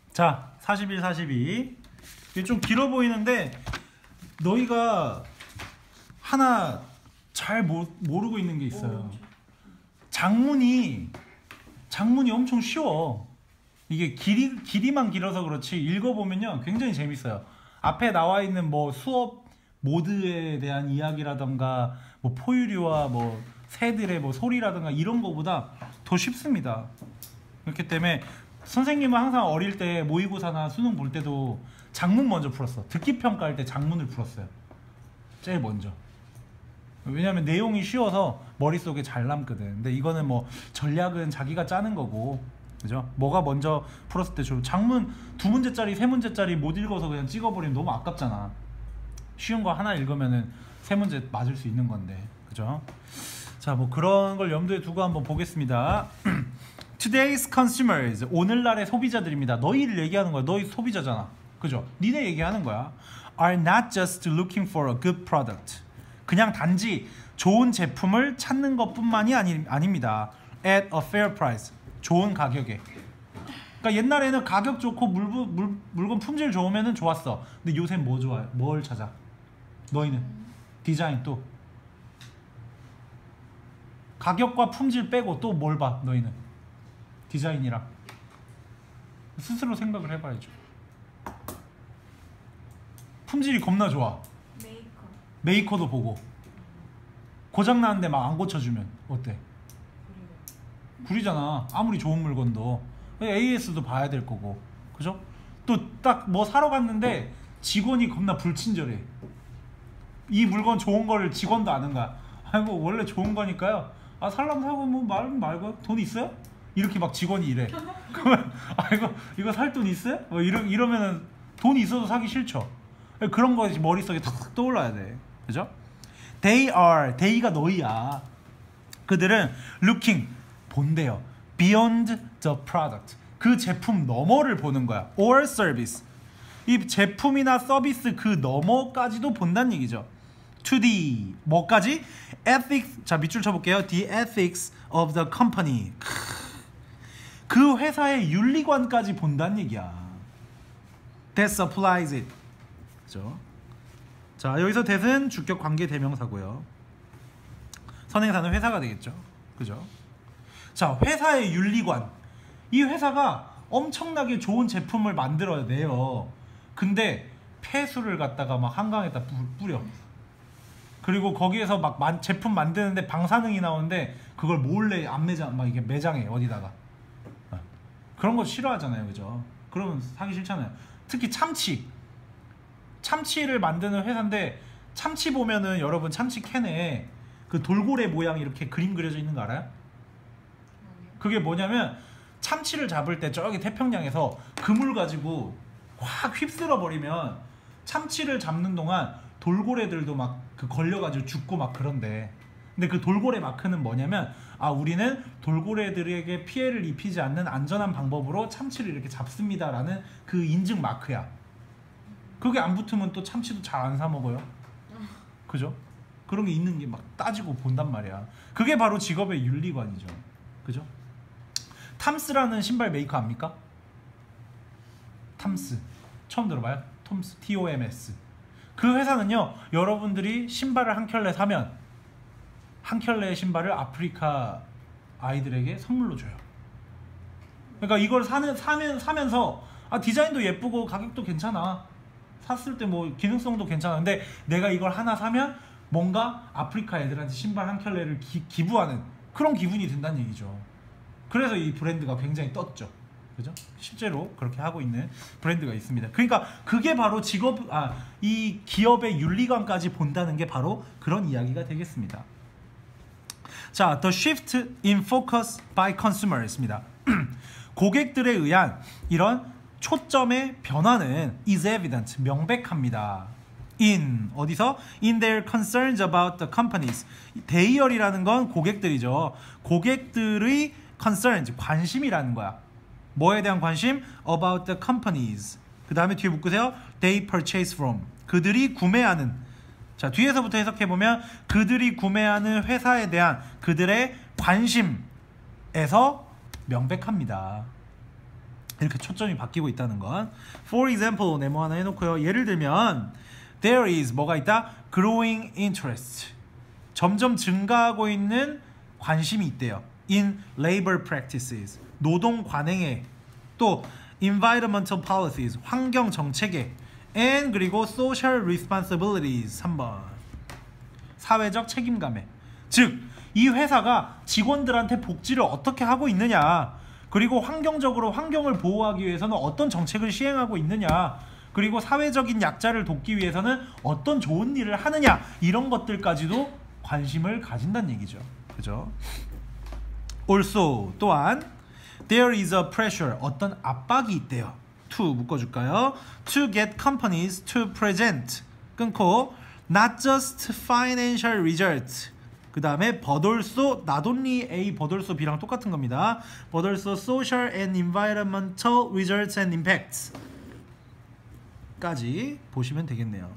자, 41, 42. 이게 좀 길어 보이는데 너희가 하나 잘 모르고 있는 게 있어요. 장문이 엄청 쉬워. 이게 길이만 길어서 그렇지 읽어보면요 굉장히 재밌어요. 앞에 나와 있는 뭐 수업 모드에 대한 이야기라던가 뭐 포유류와 뭐 새들의 뭐 소리라던가 이런 거보다 더 쉽습니다. 그렇기 때문에 선생님은 항상 어릴 때 모의고사나 수능 볼 때도 장문 먼저 풀었어. 듣기 평가할 때 장문을 풀었어요. 제일 먼저. 왜냐면 내용이 쉬워서 머릿속에 잘 남거든. 근데 이거는 뭐 전략은 자기가 짜는 거고, 그죠? 뭐가 먼저 풀었을 때 좋고, 장문 2문제짜리 3문제짜리 못 읽어서 그냥 찍어버리면 너무 아깝잖아. 쉬운 거 하나 읽으면은 3문제 맞을 수 있는 건데, 그죠? 자, 뭐 그런 걸 염두에 두고 한번 보겠습니다. Today's consumers, 오늘날의 소비자들입니다. 너희를 얘기하는 거야. 너희 소비자잖아, 그죠? 니네 얘기하는 거야. Are not just looking for a good product. 그냥 단지 좋은 제품을 찾는 것뿐만이 아닙니다. At a fair price. 좋은 가격에. 그러니까 옛날에는 가격 좋고 물건 품질 좋으면 좋았어. 근데 요새 뭐 좋아해? 뭘 찾아? 너희는? 디자인 또? 가격과 품질 빼고 또 뭘 봐? 너희는? 디자인이랑. 스스로 생각을 해봐야죠. 품질이 겁나 좋아. 메이커도 보고. 고장 나는데 막 안 고쳐주면 어때? 구리잖아. 아무리 좋은 물건도. AS도 봐야 될 거고, 그죠? 또 딱 뭐 사러 갔는데 직원이 겁나 불친절해. 이 물건 좋은 거를 직원도 아는 거야. 아이고 원래 좋은 거니까요. 아 살라면 사고 뭐 말고 돈 있어요? 이렇게 막 직원이 이래. 그러면 아이고 이거 살 돈 있어요? 뭐 이러면은 돈 있어도 사기 싫죠. 그런 거 머릿속에 탁탁 떠올라야 돼, 그죠? They가 너희야. 그들은 looking, 본대요. Beyond the product, 그 제품 너머를 보는 거야. Or service, 이 제품이나 서비스 그 너머까지도 본다는 얘기죠. To the 뭐까지? Ethics. 자, 밑줄 쳐볼게요. The ethics of the company. 그 회사의 윤리관까지 본다는 얘기야. That supplies it. 그죠? 자, 여기서 that은 주격 관계 대명사고요. 선행사는 회사가 되겠죠. 그죠? 자, 회사의 윤리관. 이 회사가 엄청나게 좋은 제품을 만들어내요. 근데 폐수를 갖다가 막 한강에다 뿌려. 그리고 거기에서 막 제품 만드는데 방사능이 나오는데 그걸 몰래 안 매장, 막 이게 매장해 어디다가. 그런 거 싫어하잖아요, 그죠? 그러면 사기 싫잖아요. 특히 참치를 만드는 회사인데, 참치 보면은 여러분 참치 캔에 그 돌고래 모양 이렇게 그림 그려져 있는 거 알아요? 그게 뭐냐면 참치를 잡을 때 저기 태평양에서 그물 가지고 확 휩쓸어 버리면 참치를 잡는 동안 돌고래들도 막 그 걸려가지고 죽고 막 그런데, 근데 그 돌고래 마크는 뭐냐면, 아 우리는 돌고래들에게 피해를 입히지 않는 안전한 방법으로 참치를 이렇게 잡습니다 라는 그 인증 마크야. 그게 안 붙으면 또 참치도 잘 안 사 먹어요. 그죠? 그런 게 있는 게 막 따지고 본단 말이야. 그게 바로 직업의 윤리관이죠. 그죠? 탐스라는 신발 메이커 압니까? 탐스 처음 들어봐요? 톰스, TOMS. 그 회사는요, 여러분들이 신발을 한 켤레 사면 한 켤레의 신발을 아프리카 아이들에게 선물로 줘요. 그러니까 이걸 사면서 아 디자인도 예쁘고 가격도 괜찮아, 샀을 때 뭐 기능성도 괜찮아, 근데 내가 이걸 하나 사면 뭔가 아프리카 애들한테 신발 한 켤레를 기부하는 그런 기분이 든다는 얘기죠. 그래서 이 브랜드가 굉장히 떴죠. 그죠? 실제로 그렇게 하고 있는 브랜드가 있습니다. 그러니까 그게 바로 이 기업의 윤리관까지 본다는 게 바로 그런 이야기가 되겠습니다. 자, The shift in focus by consumers입니다. 고객들에 의한 이런 초점의 변화는 is evident, 명백합니다. 어디서? In their concerns about the companies. They이라는 건 고객들이죠. 고객들의 concerns, 관심이라는 거야. 뭐에 대한 관심? About the companies. 그 다음에 뒤에 묶으세요. They purchase from. 그들이 구매하는. 자, 뒤에서부터 해석해보면 그들이 구매하는 회사에 대한 그들의 관심에서 명백합니다. 이렇게 초점이 바뀌고 있다는 건. For example, 네모 하나 해놓고요. 예를 들면 there is 뭐가 있다? growing interest. 점점 증가하고 있는 관심이 있대요. in labor practices. 노동 관행에. 또 environmental policies. 환경 정책에. and 그리고 social responsibilities. 3번. 사회적 책임감에. 즉, 이 회사가 직원들한테 복지를 어떻게 하고 있느냐, 그리고 환경적으로 환경을 보호하기 위해서는 어떤 정책을 시행하고 있느냐, 그리고 사회적인 약자를 돕기 위해서는 어떤 좋은 일을 하느냐, 이런 것들까지도 관심을 가진다는 얘기죠. 그죠? Also, 또한 there is a pressure. 어떤 압박이 있대요. to 묶어줄까요? To get companies to present. 끊고 not just financial results. 그 다음에 but also not only A, but also B랑 똑같은 겁니다. but also social and environmental results and impacts 까지 보시면 되겠네요.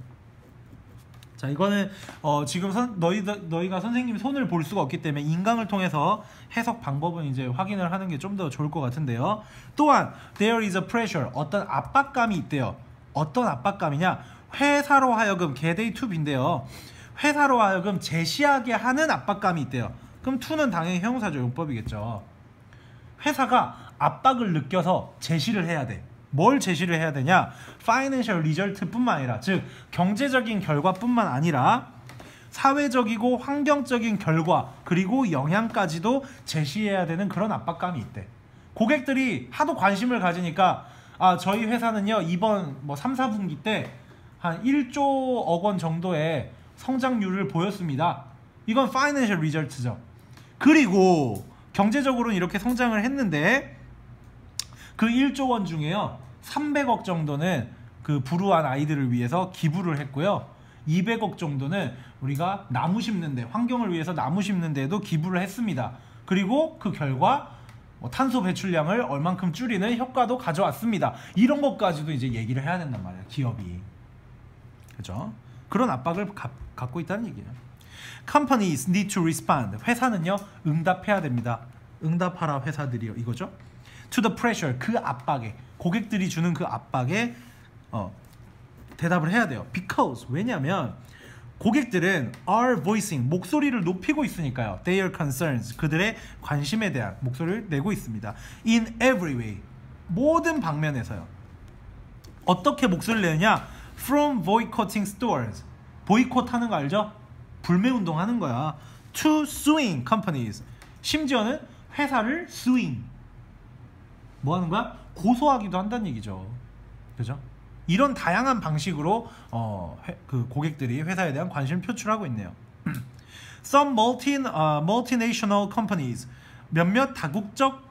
자, 이거는 지금 너희가 선생님 손을 볼 수가 없기 때문에 인강을 통해서 해석 방법은 이제 확인을 하는 게 좀 더 좋을 것 같은데요. 또한 there is a pressure. 어떤 압박감이 있대요. 어떤 압박감이냐? 회사로 하여금 개데이 to B인데요. 회사로 하여금 제시하게 하는 압박감이 있대요. 그럼 to는 당연히 형용사죠. 용법이겠죠. 회사가 압박을 느껴서 제시를 해야 돼. 뭘 제시를 해야 되냐? Financial result 뿐만 아니라, 즉 경제적인 결과뿐만 아니라 사회적이고 환경적인 결과 그리고 영향까지도 제시해야 되는 그런 압박감이 있대. 고객들이 하도 관심을 가지니까 저희 회사는요 이번 3, 4분기 때 한 1조억 원 정도의 성장률을 보였습니다. 이건 Financial result죠. 그리고 경제적으로는 이렇게 성장을 했는데 그 1조 원 중에요 300억 정도는 그 불우한 아이들을 위해서 기부를 했고요. 200억 정도는 우리가 나무 심는데, 환경을 위해서 나무 심는데도 기부를 했습니다. 그리고 그 결과 탄소 배출량을 얼만큼 줄이는 효과도 가져왔습니다. 이런 것까지도 이제 얘기를 해야 된단 말이에요. 기업이. 그죠? 그런 압박을 갖고 있다는 얘기예요. Companies need to respond. 회사는요 응답해야 됩니다. 응답하라 회사들이요. 이거죠. To the pressure. 그 압박에, 고객들이 주는 그 압박에 대답을 해야 돼요. Because, 왜냐하면 고객들은 are voicing, 목소리를 높이고 있으니까요. Their concerns, 그들의 관심에 대한 목소리를 내고 있습니다. In every way, 모든 방면에서요. 어떻게 목소리를 내느냐? From boycotting stores, 보이콧하는 거 알죠? 불매운동 하는 거야. To suing companies, 심지어는 회사를 suing, 뭐 하는 거야? 고소하기도 한다는 얘기죠. 그죠? 이런 다양한 방식으로 그 고객들이 회사에 대한 관심을 표출하고 있네요. Some multinational companies, 몇몇 다국적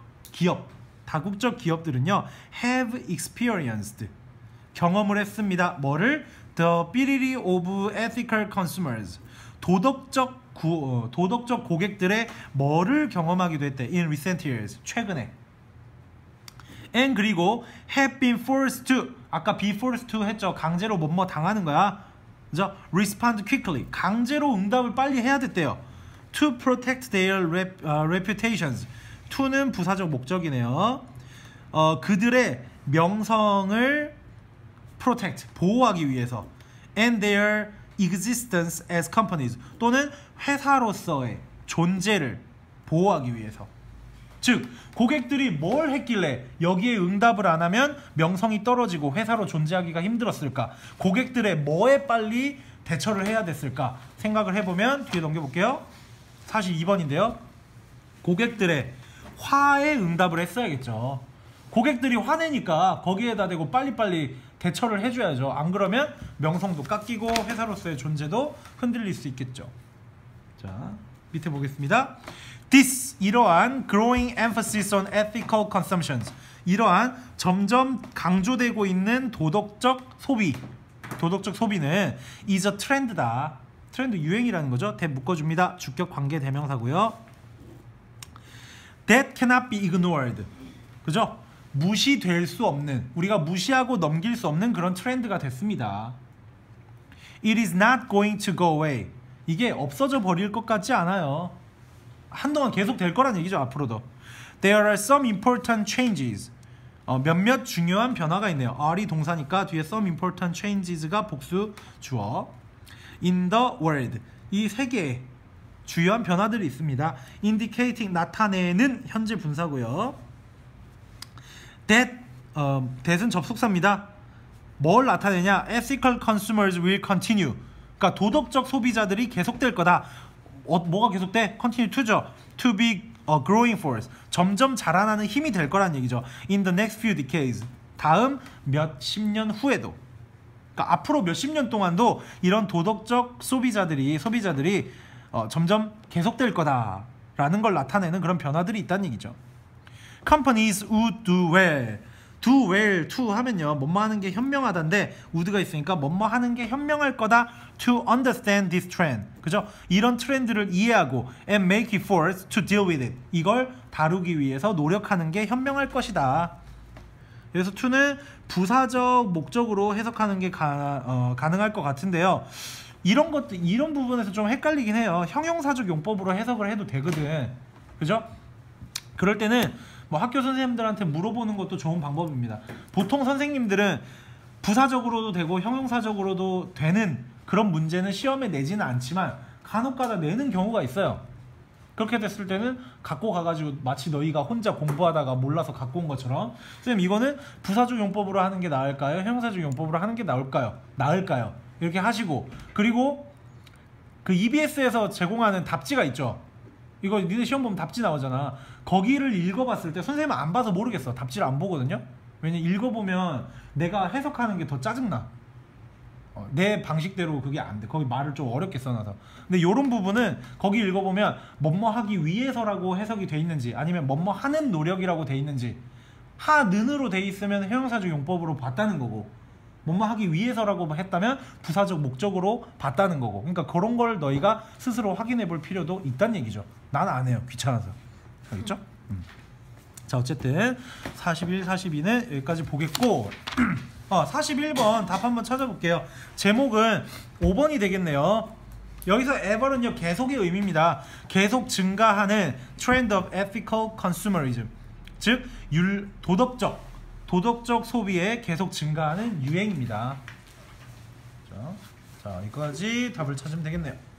기업들은요 have experienced, 경험을 했습니다. 뭐를? The ability of ethical consumers, 도덕적 고객들의 뭐를 경험하기도 했대. In recent years, 최근에. And 그리고 have been forced to, 아까 be forced to 했죠. 강제로 뭐뭐 당하는 거야. 그죠? Respond quickly, 강제로 응답을 빨리 해야 됐대요. To protect their reputations. to는 부사적 목적이네요. 그들의 명성을 protect, 보호하기 위해서. And their existence as companies, 또는 회사로서의 존재를 보호하기 위해서. 즉 고객들이 뭘 했길래 여기에 응답을 안 하면 명성이 떨어지고 회사로 존재하기가 힘들었을까? 고객들의 뭐에 빨리 대처를 해야 됐을까? 생각을 해보면 뒤에 넘겨볼게요. 42번인데요. 고객들의 화에 응답을 했어야겠죠. 고객들이 화내니까 거기에다 대고 빨리빨리 대처를 해줘야죠. 안 그러면 명성도 깎이고 회사로서의 존재도 흔들릴 수 있겠죠. 자, 밑에 보겠습니다. This, 이러한 growing emphasis on ethical consumptions, 이러한 점점 강조되고 있는 도덕적 소비는 is a trend다. 트렌드, 유행이라는 거죠. 대 묶어줍니다. 주격 관계 대명사고요. That cannot be ignored, 그죠? 무시될 수 없는, 우리가 무시하고 넘길 수 없는 그런 트렌드가 됐습니다. It is not going to go away, 이게 없어져 버릴 것 같지 않아요. 한동안 계속 될 거란 얘기죠. 앞으로도. There are some important changes, 몇몇 중요한 변화가 있네요. are이 동사니까 뒤에 some important changes가 복수 주어. in the world 이 세계에 주요한 변화들이 있습니다. indicating 나타내는 현재 분사고요. that은 접속사입니다. 뭘 나타내냐? ethical consumers will continue. 그러니까 도덕적 소비자들이 계속될 거다. 뭐가 계속돼? continue to죠. to be a growing force. 점점 자라나는 힘이 될 거란 얘기죠. in the next few decades. 다음 몇십 년 후에도. 그러니까 앞으로 몇십 년 동안도 이런 도덕적 소비자들이 점점 계속될 거다라는 걸 나타내는 그런 변화들이 있다는 얘기죠. Companies would do well. do well to 하면요 뭐뭐 하는 게 현명하다인데 would가 있으니까 뭐뭐 하는 게 현명할 거다. to understand this trend. 그죠? 이런 트렌드를 이해하고 and make efforts to deal with it. 이걸 다루기 위해서 노력하는 게 현명할 것이다. 그래서 to는 부사적 목적으로 해석하는 게 가능할 것 같은데요. 이런 부분에서 좀 헷갈리긴 해요. 형용사적 용법으로 해석을 해도 되거든. 그죠? 그럴 때는 뭐 학교 선생님들한테 물어보는 것도 좋은 방법입니다. 보통 선생님들은 부사적으로도 되고 형용사적으로도 되는 그런 문제는 시험에 내지는 않지만 간혹가다 내는 경우가 있어요. 그렇게 됐을 때는 갖고 가가지고 마치 너희가 혼자 공부하다가 몰라서 갖고 온 것처럼 선생님 이거는 부사적 용법으로 하는 게 나을까요? 형용사적 용법으로 하는 게 나을까요? 이렇게 하시고 그리고 그 EBS에서 제공하는 답지가 있죠. 이거 니네 시험 보면 답지 나오잖아. 거기를 읽어봤을 때 선생님은 안 봐서 모르겠어. 답지를 안 보거든요. 왜냐면 읽어보면 내가 해석하는 게 더 짜증나. 내 방식대로 그게 안 돼. 거기 말을 좀 어렵게 써놔서. 근데 이런 부분은 거기 읽어보면 뭐뭐 하기 위해서라고 해석이 돼 있는지 아니면 뭐뭐 하는 노력이라고 돼 있는지 하는으로 돼 있으면 형용사적 용법으로 봤다는 거고 뭐뭐 하기 위해서라고 했다면 부사적 목적으로 봤다는 거고. 그러니까 그런 걸 너희가 스스로 확인해 볼 필요도 있다는 얘기죠. 난 안 해요. 귀찮아서. 알겠죠? 자 어쨌든 41, 42는 여기까지 보겠고 41번 답 한번 찾아볼게요. 제목은 5번이 되겠네요. 여기서 ever는요 계속의 의미입니다. 계속 증가하는 trend of ethical consumerism, 즉 도덕적 소비에 계속 증가하는 유행입니다. 자, 여기까지 답을 찾으면 되겠네요.